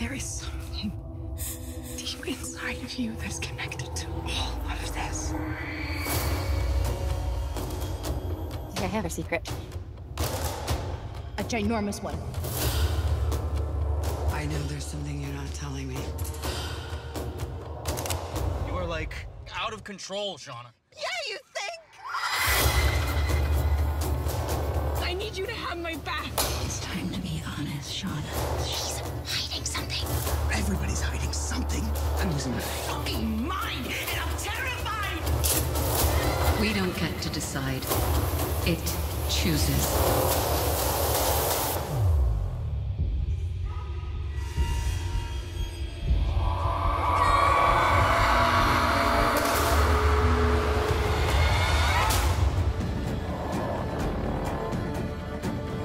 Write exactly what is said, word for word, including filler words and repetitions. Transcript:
There is something deep inside of you that's connected to all of this. I have a secret. A ginormous one. I know there's something you're not telling me. You are, like, out of control, Shauna. Yeah, you think? I need you to have my back. It's time to be honest, Shauna. She's hiding something. Everybody's hiding something. I'm losing my fucking mind, and I'm terrified! We don't get to decide. It chooses.